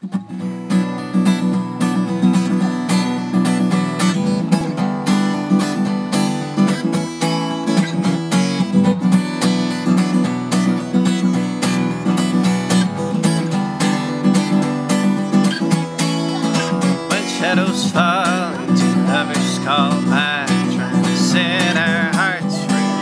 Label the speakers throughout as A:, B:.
A: Shadows fall into lovers' call by trying to set our hearts free.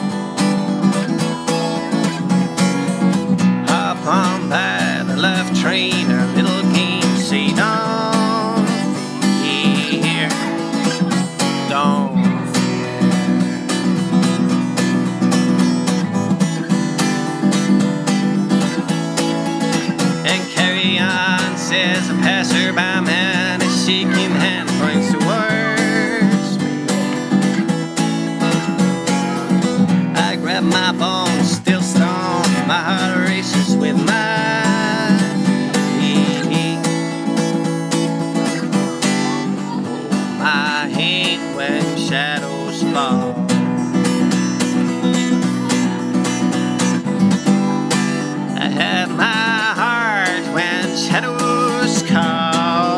A: Hop on by the love train, our little game, say don't fear, don't fear. And carry on, says a passerby man. Shaking hand points towards me. I grab my bones, still stone. My heart races with my feet. Oh, I hate when shadows fall. I have my heart when shadows call.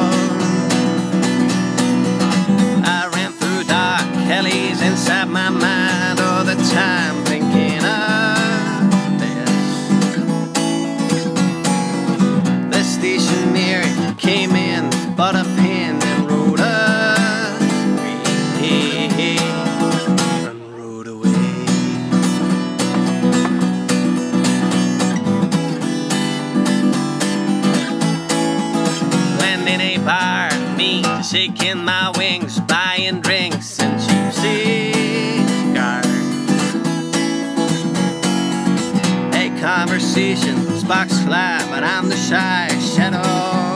A: Inside my mind all the time, thinking of this. The stationery came in, bought a pen and wrote away, and wrote away. Landing a bar, me shaking my wings, buying drinks and cheap cigars. A conversation, sparks fly, but I'm the shy shadow.